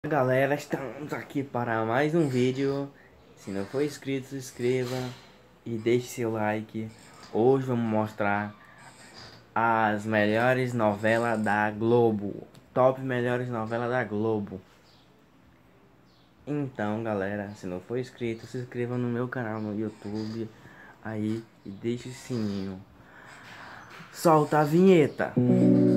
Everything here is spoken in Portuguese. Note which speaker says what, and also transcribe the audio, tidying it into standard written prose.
Speaker 1: Galera, estamos aqui para mais um vídeo. Se não for inscrito, se inscreva e deixe seu like. Hoje vamos mostrar as melhores novelas da Globo. Top melhores novelas da Globo. Então, galera, se não for inscrito, se inscreva no meu canal no YouTube aí e deixe o sininho. Solta a vinheta.